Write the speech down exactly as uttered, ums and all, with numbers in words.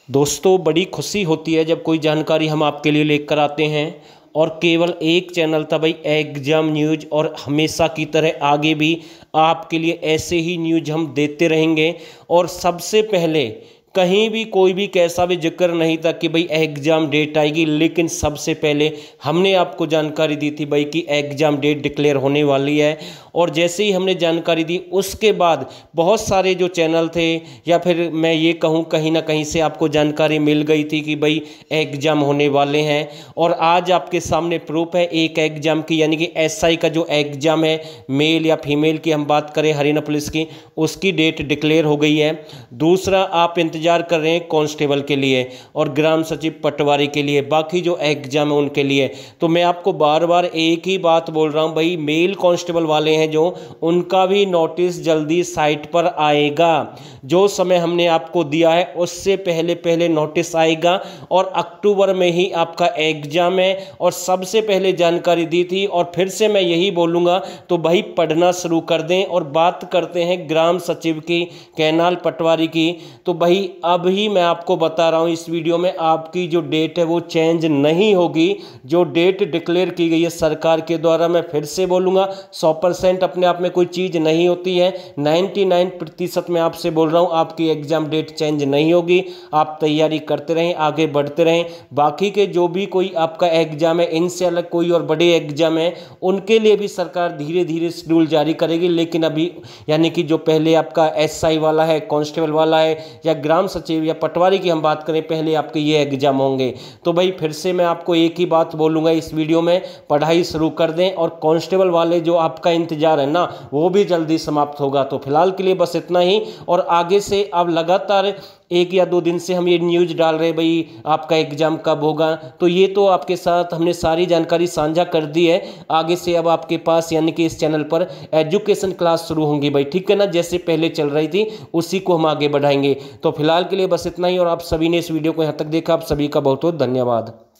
दोस्तों, बड़ी खुशी होती है जब कोई जानकारी हम आपके लिए लेकर आते हैं। और केवल एक चैनल था भाई, एग्जाम न्यूज, और हमेशा की तरह आगे भी आपके लिए ऐसे ही न्यूज हम देते रहेंगे। और सबसे पहले कहीं भी कोई भी कैसा भी जिक्र नहीं था कि भाई एग्ज़ाम डेट आएगी, लेकिन सबसे पहले हमने आपको जानकारी दी थी भाई कि एग्ज़ाम डेट डिक्लेयर होने वाली है। और जैसे ही हमने जानकारी दी उसके बाद बहुत सारे जो चैनल थे, या फिर मैं ये कहूँ कहीं ना कहीं से आपको जानकारी मिल गई थी कि भाई एग्ज़ाम होने वाले हैं। और आज आपके सामने प्रूफ है एक एग्ज़ाम की, यानी कि एसआई का जो एग्ज़ाम है, मेल या फीमेल की हम बात करें हरियाणा पुलिस की, उसकी डेट डिक्लेयर हो गई है। दूसरा, आप इंतजार कर रहे हैं कांस्टेबल के लिए और ग्राम सचिव पटवारी के लिए, बाकी जो एग्जाम है उनके लिए। तो मैं आपको बार बार एक ही बात बोल रहा हूं भाई, मेल कांस्टेबल वाले हैं जो, उनका भी नोटिस जल्दी साइट पर आएगा। जो समय हमने आपको दिया है उससे पहले पहले नोटिस आएगा। और अक्टूबर में ही आपका एग्जाम है और सबसे पहले जानकारी दी थी। और फिर से मैं यही बोलूँगा, तो भाई पढ़ना शुरू कर दें। और बात करते हैं ग्राम सचिव की, कैनाल पटवारी की, तो भाई अब ही मैं आपको बता रहा हूँ इस वीडियो में, आपकी जो डेट है वो चेंज नहीं होगी। जो डेट डिक्लेयर की गई है सरकार के द्वारा, मैं फिर से बोलूँगा, सौ परसेंट अपने आप में कोई चीज़ नहीं होती है। निन्यानवे प्रतिशत मैं आपसे बोल रहा हूँ आपकी एग्जाम डेट चेंज नहीं होगी। आप तैयारी करते रहें, आगे बढ़ते रहें। बाकी के जो भी कोई आपका एग्जाम है, इनसे अलग कोई और बड़े एग्जाम है, उनके लिए भी सरकार धीरे धीरे शेड्यूल जारी करेगी। लेकिन अभी यानी कि जो पहले आपका एसआई वाला है, कांस्टेबल वाला है, या ग्राम सचिव या पटवारी की हम बात करें, पहले आपके ये एग्जाम होंगे। तो भाई फिर से मैं आपको एक ही बात बोलूँगा इस वीडियो में, पढ़ाई शुरू कर दें। और कांस्टेबल वाले जो आपका इंतजार है ना, वो भी जल्दी समाप्त होगा। तो फिलहाल के लिए बस इतना ही। और आगे से अब लगातार एक या दो दिन से हम ये न्यूज़ डाल रहे भाई आपका एग्ज़ाम कब होगा, तो ये तो आपके साथ हमने सारी जानकारी साझा कर दी है। आगे से अब आपके पास यानी कि इस चैनल पर एजुकेशन क्लास शुरू होंगी भाई, ठीक है ना, जैसे पहले चल रही थी उसी को हम आगे बढ़ाएंगे। तो फिलहाल के लिए बस इतना ही। और आप सभी ने इस वीडियो को यहाँ तक देखा, आप सभी का बहुत बहुत धन्यवाद।